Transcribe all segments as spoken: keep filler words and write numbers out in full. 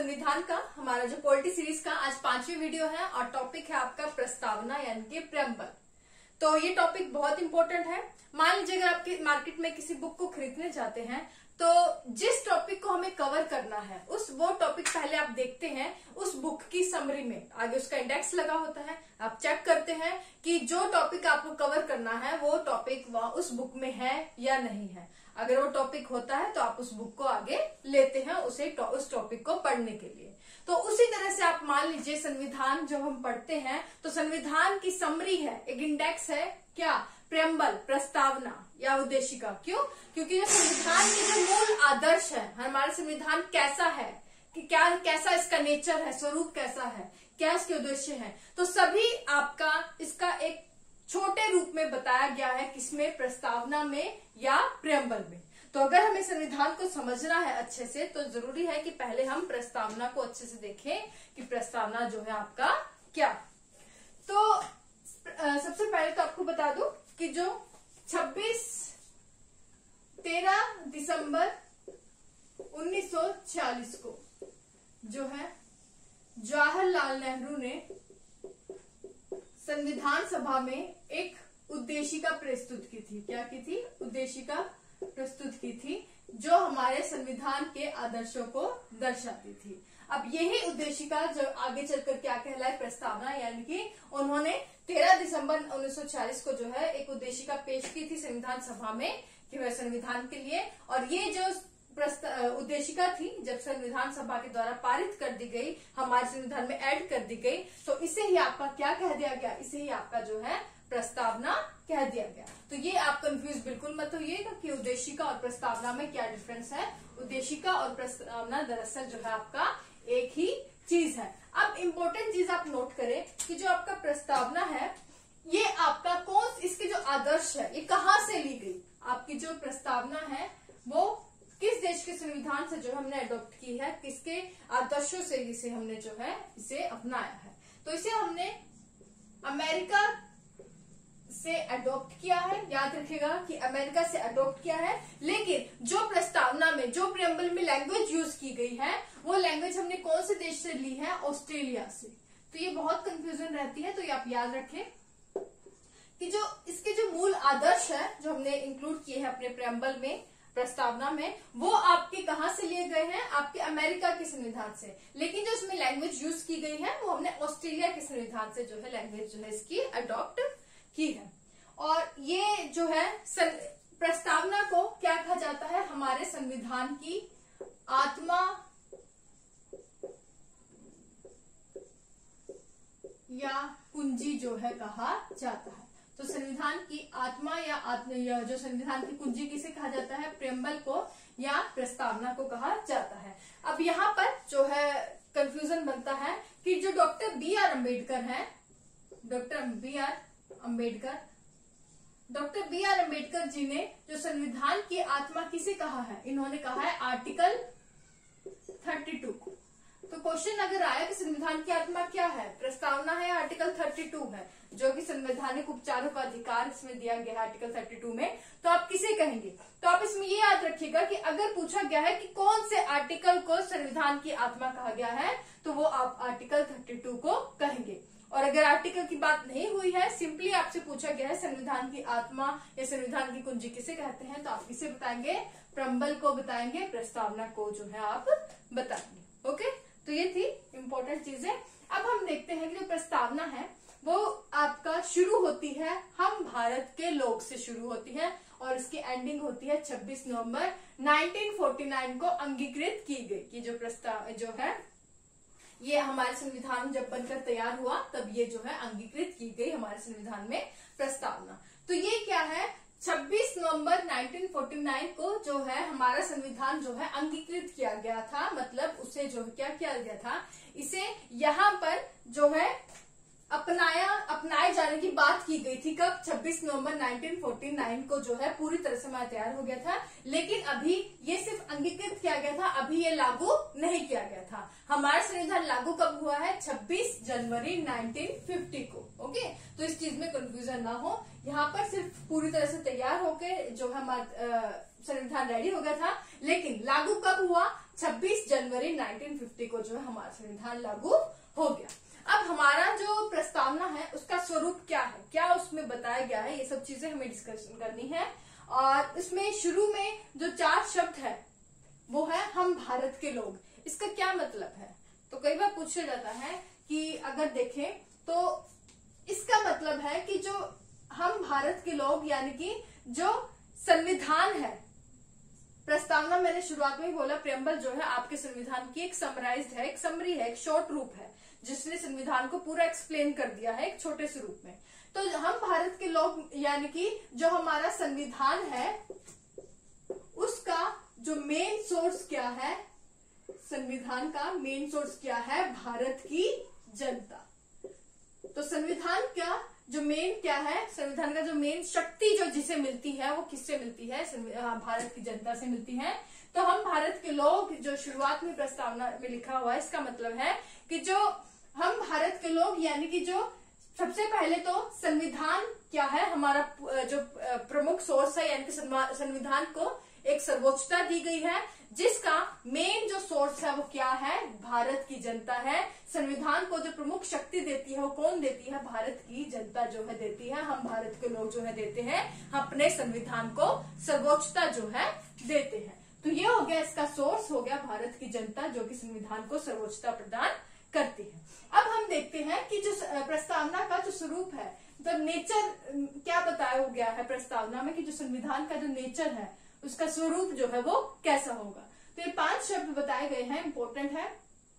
संविधान का हमारा जो पॉलिटी सीरीज का आज पांचवी वीडियो है और टॉपिक है आपका प्रस्तावना यानी कि प्रेम्बल। तो ये टॉपिक बहुत इंपॉर्टेंट है। मान लीजिए अगर आपके मार्केट में किसी बुक को खरीदने जाते हैं तो जिस टॉपिक को हमें कवर करना है उस वो टॉपिक पहले आप देखते हैं उस बुक की समरी में, आगे उसका इंडेक्स लगा होता है, आप चेक करते हैं कि जो टॉपिक आपको कवर करना है वो टॉपिक वह उस बुक में है या नहीं है। अगर वो टॉपिक होता है तो आप उस बुक को आगे लेते हैं उसे उस टॉपिक को पढ़ने के लिए। तो उसी तरह से आप मान लीजिए संविधान जब हम पढ़ते हैं तो संविधान की समरी है, एक इंडेक्स है क्या, प्रेम्बल, प्रस्तावना या उद्देशिका। क्यों? क्योंकि जो संविधान के जो मूल आदर्श है, हमारा संविधान कैसा है कि क्या कैसा इसका नेचर है, स्वरूप कैसा है, क्या इसके उद्देश्य है, तो सभी आपका इसका एक छोटे रूप में बताया गया है, किसमें, प्रस्तावना में या प्रेम्बल में। तो अगर हमें संविधान को समझना है अच्छे से तो जरूरी है कि पहले हम प्रस्तावना को अच्छे से देखें कि प्रस्तावना जो है आपका क्या। तो सबसे पहले तो आपको बता दूं कि जो छब्बीस तेरह दिसंबर उन्नीस सौ छियालीस को जो है जवाहरलाल नेहरू ने संविधान सभा में एक उद्देशिका प्रस्तुत की थी। क्या की थी? उद्देशिका प्रस्तुत की थी जो हमारे संविधान के आदर्शों को दर्शाती थी। अब यही उद्देशिका जो आगे चलकर क्या कहलाए, प्रस्तावना, यानी कि उन्होंने तेरह दिसंबर उन्नीस सौ छियालीस को जो है एक उद्देशिका पेश की थी संविधान सभा में कि वह संविधान के लिए, और ये जो उद्देशिका थी जब संविधान सभा के द्वारा पारित कर दी गई, हमारे संविधान में ऐड कर दी गई, तो इसे ही आपका क्या कह दिया गया, इसे ही आपका जो है प्रस्तावना कह दिया गया। तो ये आप कंफ्यूज बिल्कुल मत होइएगा कि उद्देशिका और प्रस्तावना में क्या डिफरेंस है। उद्देशिका और प्रस्तावना दरअसल जो है आपका एक ही चीज है। अब इम्पोर्टेंट चीज आप नोट करें कि जो आपका प्रस्तावना है ये आपका कौन, इसके जो आदर्श है ये कहाँ से ली गई। आपकी जो प्रस्तावना है वो किस देश के संविधान से जो हमने अडॉप्ट की है, किसके आदर्शों से इसे हमने जो है इसे अपनाया है। तो इसे हमने अमेरिका से अडॉप्ट किया है, याद रखिएगा कि अमेरिका से अडॉप्ट किया है। लेकिन जो प्रस्तावना में, जो प्रेम्बल में लैंग्वेज यूज की गई है वो लैंग्वेज हमने कौन से देश से ली है, ऑस्ट्रेलिया से। तो ये बहुत कंफ्यूजन रहती है, तो ये आप याद रखें कि जो इसके जो मूल आदर्श है जो हमने इंक्लूड किए हैं अपने प्रेम्बल में, प्रस्तावना में, वो आपके कहां से लिए गए हैं, आपके अमेरिका के संविधान से। लेकिन जो इसमें लैंग्वेज यूज की गई है वो हमने ऑस्ट्रेलिया के संविधान से जो है लैंग्वेज जो है इसकी अडॉप्ट की है। और ये जो है प्रस्तावना को क्या कहा जाता है, हमारे संविधान की आत्मा या कुंजी जो है कहा जाता है। तो संविधान की आत्मा या आत्म या जो संविधान की कुंजी किसे कहा जाता है, प्रेम्बल को या प्रस्तावना को कहा जाता है। अब यहाँ पर जो है कंफ्यूजन बनता है कि जो डॉक्टर बी आर अम्बेडकर हैं, doctor B R Ambedkar doctor B R Ambedkar ji ने जो संविधान की आत्मा किसे कहा है, इन्होंने कहा है आर्टिकल थर्टी टू को। तो क्वेश्चन अगर आया कि संविधान की आत्मा क्या है, प्रस्तावना है या आर्टिकल थर्टी टू है, जो कि संवैधानिक उपचारों का अधिकार इसमें दिया गया है आर्टिकल थर्टी टू में, तो आप किसे कहेंगे। तो आप इसमें ये याद रखिएगा कि अगर पूछा गया है कि कौन से आर्टिकल को संविधान की आत्मा कहा गया है तो वो आप आर्टिकल थर्टी टू को कहेंगे। और अगर आर्टिकल की बात नहीं हुई है, सिंपली आपसे पूछा गया है संविधान की आत्मा या संविधान की कुंजी किसे कहते हैं, तो आप किसे बताएंगे, प्रेम्बल को बताएंगे, प्रस्तावना को जो है आप बताएंगे। ओके, तो ये थी इंपॉर्टेंट चीजें। अब हम देखते हैं कि जो प्रस्तावना है वो आपका शुरू होती है हम भारत के लोग से शुरू होती है और इसकी एंडिंग होती है छब्बीस नवंबर नाइनटीन फोर्टी नाइन को अंगीकृत की गई। कि जो प्रस्ताव जो है ये हमारे संविधान जब बनकर तैयार हुआ तब ये जो है अंगीकृत की गई हमारे संविधान में प्रस्तावना। तो ये क्या है, छब्बीस नवंबर नाइनटीन फोर्टी नाइन को जो है हमारा संविधान जो है अंगीकृत किया गया था, मतलब उसे जो क्या किया गया था, इसे यहाँ पर जो है अपनाया अपनाए जाने की बात की गई थी। कब? छब्बीस नवंबर नाइनटीन फोर्टी नाइन को जो है पूरी तरह से तैयार हो गया था, लेकिन अभी ये सिर्फ अंगीकृत किया गया था, अभी ये लागू नहीं किया गया था। हमारा संविधान लागू कब हुआ है, छब्बीस जनवरी नाइनटीन फिफ्टी को। ओके, तो इस चीज में कंफ्यूजन ना हो, यहाँ पर सिर्फ पूरी तरह से तैयार होके जो हमारा संविधान रेडी हो गया था, लेकिन लागू कब हुआ? छब्बीस जनवरी उन्नीस सौ पचास को जो है हमारा संविधान लागू हो गया। अब हमारा जो प्रस्तावना है उसका स्वरूप क्या है, क्या उसमें बताया गया है, ये सब चीजें हमें डिस्कशन करनी है। और इसमें शुरू में जो चार शब्द है वो है हम भारत के लोग। इसका क्या मतलब है? तो कई बार पूछा जाता है कि अगर देखें तो इसका मतलब है कि जो हम भारत के लोग यानी कि जो संविधान है, प्रस्तावना मैंने शुरुआत में ही बोला प्रेम्बल जो है आपके संविधान की एक समराइज्ड है, एक समरी है, एक शॉर्ट रूप है जिसने संविधान को पूरा एक्सप्लेन कर दिया है एक छोटे से रूप में। तो हम भारत के लोग यानी कि जो हमारा संविधान है उसका जो मेन सोर्स क्या है, संविधान का मेन सोर्स क्या है? भारत की जनता। तो संविधान का जो मेन क्या है, संविधान का जो मेन शक्ति जो जिसे मिलती है वो किससे मिलती है? भारत की जनता से मिलती है। तो हम भारत के लोग जो शुरुआत में प्रस्तावना में लिखा हुआ है इसका मतलब है कि जो हम भारत के लोग यानी कि जो सबसे पहले तो संविधान क्या है, हमारा जो प्रमुख सोर्स है यानी कि संविधान को एक सर्वोच्चता दी गई है जिसका मेन जो सोर्स है वो क्या है? भारत की जनता है। संविधान को जो प्रमुख शक्ति देती है वो कौन देती है? भारत की जनता जो है देती है। हम भारत के लोग जो है देते हैं, अपने संविधान को सर्वोच्चता जो है देते हैं। तो ये हो गया, इसका सोर्स हो गया भारत की जनता जो कि संविधान को सर्वोच्चता प्रदान करती है। अब हम देखते हैं कि जो प्रस्तावना का जो स्वरूप है, तो नेचर क्या बताया हो गया है प्रस्तावना में कि जो संविधान का जो नेचर है उसका स्वरूप जो है वो कैसा होगा। तो ये पांच शब्द बताए गए हैं, इंपॉर्टेंट है।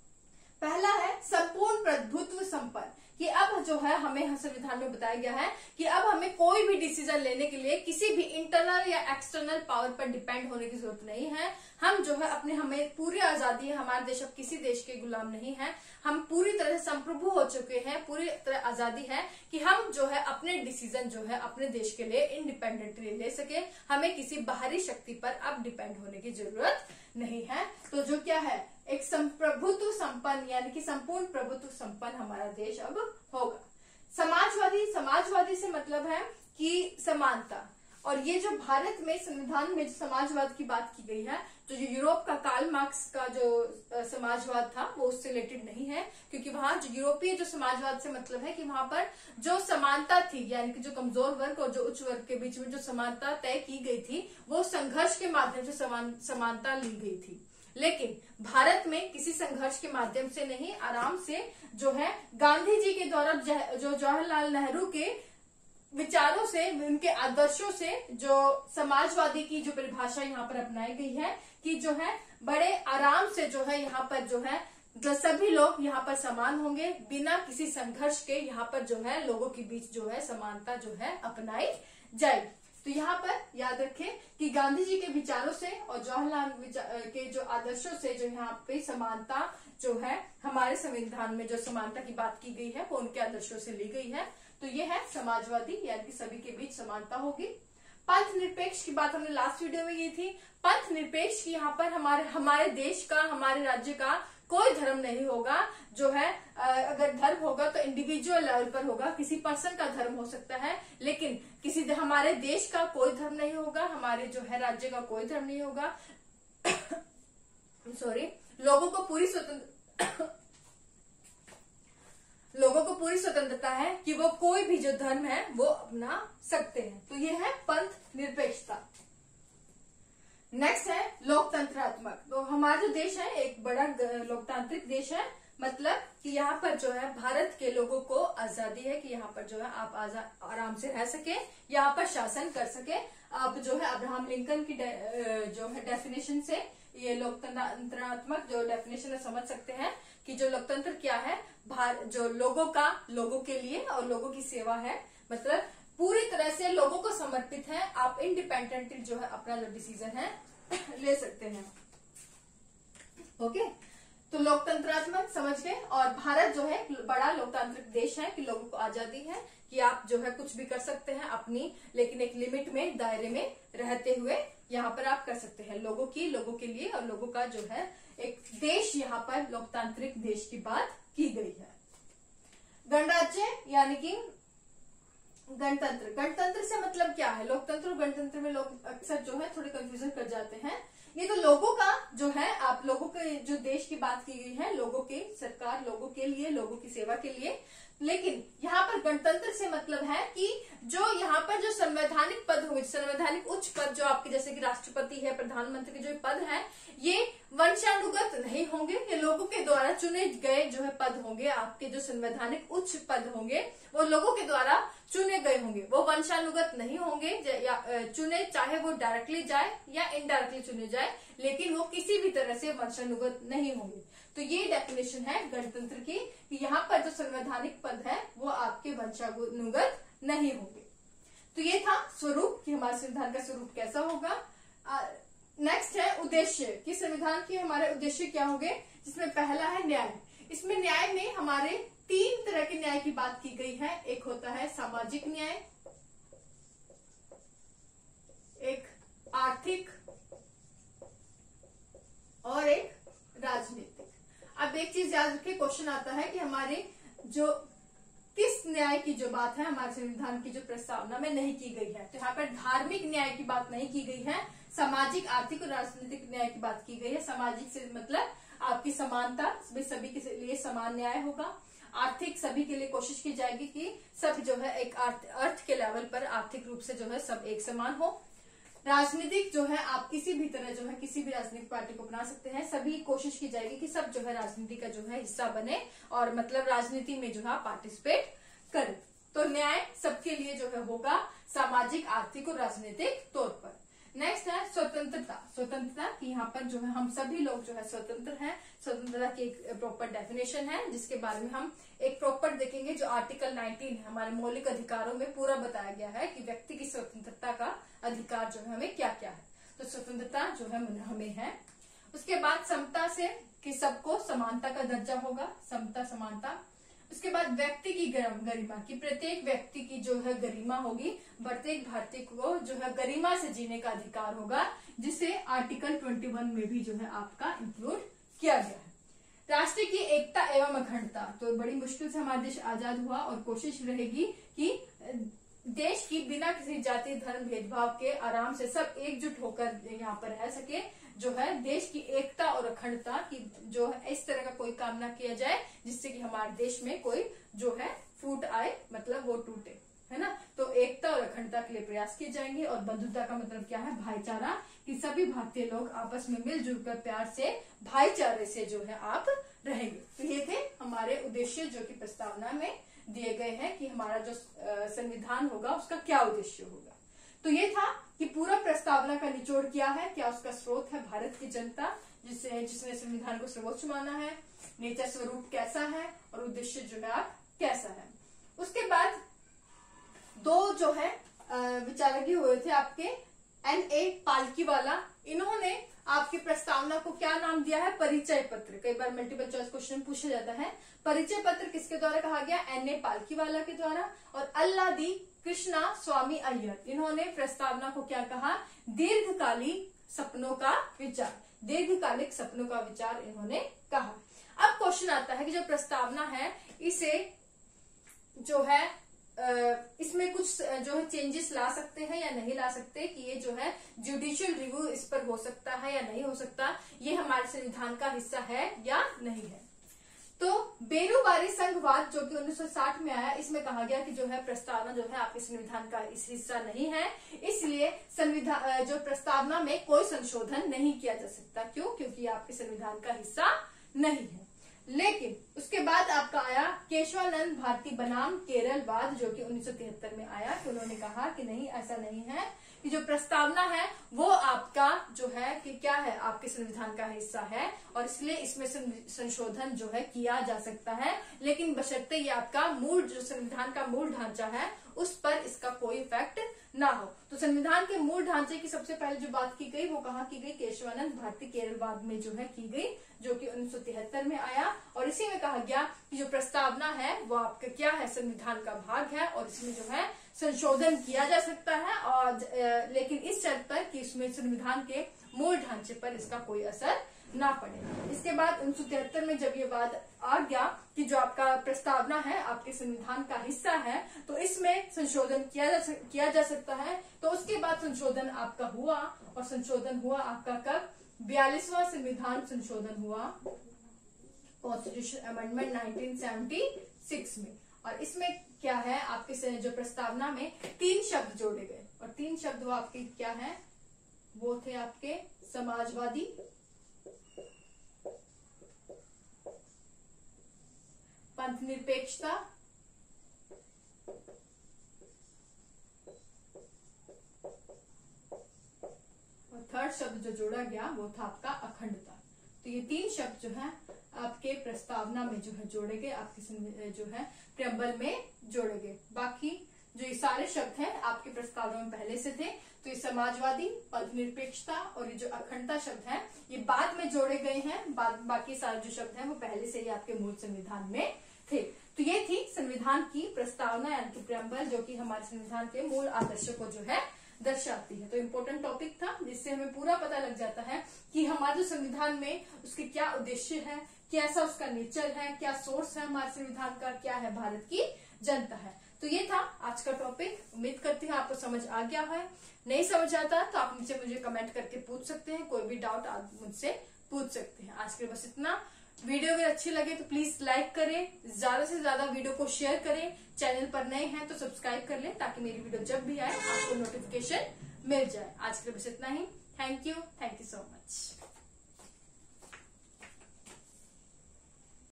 पहला है संपूर्ण प्रभुत्व संपन्न, कि अब जो है हमें संविधान में बताया गया है कि अब हमें कोई भी डिसीजन लेने के लिए किसी भी इंटरनल या एक्सटर्नल पावर पर डिपेंड होने की जरूरत नहीं है। हम जो है अपने, हमें पूरी आजादी है, हमारा देश अब किसी देश के गुलाम नहीं है, हम पूरी तरह से संप्रभु हो चुके हैं, पूरी तरह आजादी है कि हम जो है अपने डिसीजन जो है अपने देश के लिए इंडिपेंडेंटली ले सके। हमें किसी बाहरी शक्ति पर अब डिपेंड होने की जरूरत नहीं है। तो जो क्या है, एक संप्रभुत्व संपन्न यानी कि संपूर्ण प्रभुत्व संपन्न हमारा देश अब होगा। समाजवादी, समाजवादी से मतलब है कि समानता। और ये जो भारत में संविधान में जो समाजवाद की बात की गई है, तो जो यूरोप का कार्ल मार्क्स का जो समाजवाद था वो उससे रिलेटेड नहीं है, क्योंकि वहां जो यूरोपीय जो समाजवाद से मतलब है कि वहां पर जो समानता थी यानी कि जो कमजोर वर्ग और जो उच्च वर्ग के बीच में जो समानता तय की गई थी वो संघर्ष के माध्यम से समान समानता ली गई थी। लेकिन भारत में किसी संघर्ष के माध्यम से नहीं, आराम से जो है गांधी जी के द्वारा जो जवाहरलाल नेहरू के विचारों से, उनके आदर्शों से जो समाजवादी की जो परिभाषा यहाँ पर अपनाई गई है कि जो है बड़े आराम से जो है यहाँ पर जो है जो सभी लोग यहाँ पर समान होंगे, बिना किसी संघर्ष के यहाँ पर जो है लोगों के बीच जो है समानता जो है अपनाई जाएगी। तो यहाँ पर याद रखें कि गांधी जी के विचारों से और जवाहरलाल के जो आदर्शों से जो यहाँ पे समानता जो है हमारे संविधान में जो समानता की बात की गई है वो उनके आदर्शों से ली गई है। तो ये है समाजवादी यानी कि सभी के बीच समानता होगी। पंथ निरपेक्ष की बात हमने लास्ट वीडियो में की थी। पंथ निरपेक्ष की यहाँ पर हमारे हमारे देश का, हमारे राज्य का कोई धर्म नहीं होगा। जो है अगर धर्म होगा तो इंडिविजुअल लेवल पर होगा, किसी पर्सन का धर्म हो सकता है, लेकिन किसी हमारे देश का कोई धर्म नहीं होगा, हमारे जो है राज्य का कोई धर्म नहीं होगा। सॉरी, लोगों को पूरी स्वतंत्र लोगों को पूरी स्वतंत्रता है कि वो कोई भी जो धर्म है वो अपना सकते हैं। तो ये है पंथ निरपेक्षता। नेक्स्ट है लोकतंत्रात्मक। तो हमारा जो देश है एक बड़ा लोकतांत्रिक देश है, मतलब कि यहाँ पर जो है भारत के लोगों को आजादी है कि यहाँ पर जो है आप आजाद आराम से रह सके, यहाँ पर शासन कर सके। आप जो है अब्राहम लिंकन की जो है डेफिनेशन से ये लोकतंत्रात्मक जो डेफिनेशन है समझ सकते हैं कि जो लोकतंत्र क्या है, भार जो लोगों का लोगों के लिए और लोगों की सेवा है, मतलब पूरी तरह से लोगों को समर्पित है। आप इंडिपेंडेंटली जो है अपना जो डिसीजन है ले सकते हैं। ओके, तो लोकतंत्रात्मक समझ गए। और भारत जो है बड़ा लोकतांत्रिक देश है कि लोगों को आजादी है कि आप जो है कुछ भी कर सकते हैं अपनी, लेकिन एक लिमिट में, दायरे में रहते हुए यहाँ पर आप कर सकते हैं लोगों की, लोगों के लिए और लोगों का जो है एक देश, यहाँ पर लोकतांत्रिक देश की बात की गई है। गणराज्य यानी कि गणतंत्र। गणतंत्र से मतलब क्या है? लोकतंत्र और गणतंत्र में लोग अक्सर जो है थोड़े कंफ्यूजन कर जाते हैं। ये तो लोगों का जो है, आप लोगों के जो देश की बात की गई है, लोगों के, सरकार लोगों के लिए, लोगों की सेवा के लिए। लेकिन यहाँ पर गणतंत्र से मतलब है कि जो यहाँ पर जो संवैधानिक पद होंगे, संवैधानिक उच्च पद जो आपके जैसे कि राष्ट्रपति है, प्रधानमंत्री के जो पद है, ये वंशानुगत नहीं होंगे, ये लोगों के द्वारा चुने गए जो है पद होंगे। आपके जो संवैधानिक उच्च पद होंगे वो लोगों के द्वारा चुने गए होंगे, वो वंशानुगत नहीं होंगे या चुने, चाहे वो डायरेक्टली जाए या इनडायरेक्टली चुने जाए, लेकिन वो किसी भी तरह से वंशानुगत नहीं होंगे। तो ये डेफिनेशन है गणतंत्र की कि यहाँ पर जो संवैधानिक पद है वो आपके वंशानुगत नहीं होंगे। तो ये था स्वरूप कि हमारे संविधान का स्वरूप कैसा होगा। नेक्स्ट है उद्देश्य कि संविधान के हमारे उद्देश्य क्या होंगे, जिसमें पहला है न्याय। इसमें न्याय में हमारे तीन तरह के न्याय की बात की गई है। एक होता है सामाजिक न्याय, एक आर्थिक और एक राजनीतिक। अब एक चीज याद रखिए, क्वेश्चन आता है कि हमारे जो किस न्याय की जो बात है हमारे संविधान की जो प्रस्तावना में नहीं की गई है। तो यहाँ पर धार्मिक न्याय की बात नहीं की गई है, सामाजिक, आर्थिक और राजनीतिक न्याय की बात की गई है। सामाजिक से मतलब आपकी समानता, सभी के लिए समान न्याय होगा। आर्थिक, सभी के लिए कोशिश की जाएगी कि सब जो है एक अर्थ, अर्थ के लेवल पर आर्थिक रूप से जो है सब एक समान हो। राजनीतिक जो है आप किसी भी तरह जो है किसी भी राजनीतिक पार्टी को बना सकते हैं, सभी कोशिश की जाएगी कि सब जो है राजनीति का जो है हिस्सा बने और मतलब राजनीति में जो है पार्टिसिपेट करें। तो न्याय सबके लिए जो है होगा सामाजिक, आर्थिक और राजनीतिक तौर पर। नेक्स्ट है स्वतंत्रता। स्वतंत्रता की यहाँ पर जो है हम सभी लोग जो है स्वतंत्र हैं। स्वतंत्रता की एक प्रॉपर डेफिनेशन है जिसके बारे में हम एक प्रॉपर देखेंगे। जो आर्टिकल नाइनटीन है हमारे मौलिक अधिकारों में पूरा बताया गया है कि व्यक्ति की स्वतंत्रता का अधिकार जो है हमें क्या क्या है। तो स्वतंत्रता जो है हमें है। उसके बाद समता से कि सबको समानता का दर्जा होगा, समता समानता। उसके बाद व्यक्ति की गरिमा की प्रत्येक व्यक्ति की जो है गरिमा होगी, प्रत्येक भारतीय को जो है गरिमा से जीने का अधिकार होगा, जिसे आर्टिकल इक्कीस में भी जो है आपका इंक्लूड किया गया है। राष्ट्र की एकता एवं अखंडता, तो बड़ी मुश्किल से हमारा देश आजाद हुआ और कोशिश रहेगी कि देश की बिना किसी जाति धर्म भेदभाव के आराम से सब एकजुट होकर यहाँ पर रह सके, जो है देश की एकता और अखंडता की जो है इस तरह का कोई काम ना किया जाए जिससे कि हमारे देश में कोई जो है फूट आए, मतलब वो टूटे, है ना। तो एकता और अखंडता के लिए प्रयास किए जाएंगे। और बंधुता का मतलब क्या है, भाईचारा, कि सभी भारतीय लोग आपस में मिलजुल कर प्यार से भाईचारे से जो है आप रहेंगे। तो ये थे हमारे उद्देश्य जो कि प्रस्तावना में दिए गए हैं कि हमारा जो संविधान होगा उसका क्या उद्देश्य होगा। तो ये था कि पूरा प्रस्तावना का निचोड़ क्या है, क्या उसका स्रोत है भारत की जनता जिससे जिसने संविधान को सर्वोच्च माना है, नेता स्वरूप कैसा है और उद्देश्य जो है आप कैसा है। उसके बाद दो जो है विचारक हुए थे आपके एन ए पालकीवाला, इन्होंने आपकी प्रस्तावना को क्या नाम दिया है, परिचय पत्र। कई बार मल्टीपल चॉइस क्वेश्चन पूछा जाता है। परिचय पत्र किसके द्वारा कहा गया, एन ए पालकीवाला के द्वारा। और अल्लादी कृष्णा स्वामी अय्यर, इन्होंने प्रस्तावना को क्या कहा, दीर्घकालिक सपनों का विचार, दीर्घकालिक सपनों का विचार इन्होंने कहा। अब क्वेश्चन आता है कि जो प्रस्तावना है इसे जो है इसमें कुछ जो है चेंजेस ला सकते हैं या नहीं ला सकते, कि ये जो है जुडिशियल रिव्यू इस पर हो सकता है या नहीं हो सकता, ये हमारे संविधान का हिस्सा है या नहीं है। तो बेरूबारी संघवाद जो कि उन्नीस सौ साठ में आया, इसमें कहा गया कि जो है प्रस्तावना जो है आपके संविधान का इस हिस्सा नहीं है, इसलिए संविधान जो प्रस्तावना में कोई संशोधन नहीं किया जा सकता। क्यों, क्योंकि आपके संविधान का हिस्सा नहीं है। लेकिन उसके बाद आपका आया केशवानंद भारती बनाम केरलवाद जो कि उन्नीस सौ तिहत्तर में आया, कि उन्होंने कहा कि नहीं, ऐसा नहीं है कि जो प्रस्तावना है वो आपका जो है कि क्या है, आपके संविधान का हिस्सा है और इसलिए इसमें संशोधन जो है किया जा सकता है, लेकिन बशर्ते ये आपका मूल जो संविधान का मूल ढांचा है उस पर इसका कोई इफेक्ट ना हो। तो संविधान के मूल ढांचे की सबसे पहले जो बात की गई वो कहाँ की गई, केशवानंद भारती केरलवाद में जो है की गई, जो कि उन्नीस सौ तिहत्तर में आया। और इसी में कहा गया कि जो प्रस्तावना है वो आपका क्या है, संविधान का भाग है और इसमें जो है संशोधन किया जा सकता है, और लेकिन इस शर्त पर कि इसमें संविधान के मूल ढांचे पर इसका कोई असर ना पड़े। इसके बाद उन्नीस सौ तिहत्तर में जब ये बात आ गया कि जो आपका प्रस्तावना है आपके संविधान का हिस्सा है, तो इसमें संशोधन किया जा किया जा सकता है। तो उसके बाद संशोधन आपका हुआ, और संशोधन हुआ आपका कब, बयालीसवां संविधान संशोधन हुआ constitution amendment nineteen seventy six में। और इसमें क्या है, आपके जो प्रस्तावना में तीन शब्द जोड़े गए, और तीन शब्द वो आपके क्या है, वो थे आपके समाजवादी, पंथ निरपेक्षता और थर्ड शब्द जो जोड़ा गया वो था आपका अखंडता। तो ये तीन शब्द जो है आपके प्रस्तावना में जो है जोड़े गए, आपके जो है प्रेम्बल में जोड़े गए। बाकी जो ये सारे शब्द हैं आपके प्रस्तावना में पहले से थे। तो ये समाजवादी, पंथ निरपेक्षता और ये जो अखंडता शब्द है ये बाद में जोड़े गए हैं। बाद बाकी सारे जो शब्द हैं वो पहले से ही आपके मूल संविधान में थे। तो ये थी संविधान की प्रस्तावना यानी कि प्रेम्बल, जो कि हमारे संविधान के मूल आदर्शों को जो है दर्शाती है। तो इम्पोर्टेंट टॉपिक था, जिससे हमें पूरा पता लग जाता है कि हमारे संविधान में उसके क्या उद्देश्य है, कैसा उसका नेचर है, क्या सोर्स है हमारे संविधान का, क्या है भारत की जनता है। तो ये था आज का टॉपिक। उम्मीद करती हूँ आपको समझ आ गया है। नहीं समझ आता तो आप नीचे मुझे कमेंट करके पूछ सकते हैं, कोई भी डाउट आप मुझसे पूछ सकते हैं। आज के लिए बस इतना। वीडियो अगर अच्छी लगे तो प्लीज लाइक करें, ज्यादा से ज्यादा वीडियो को शेयर करें। चैनल पर नए हैं तो सब्सक्राइब कर लें ताकि मेरी वीडियो जब भी आए आपको नोटिफिकेशन मिल जाए। आज के लिए बस इतना ही। Thank you, thank you so much.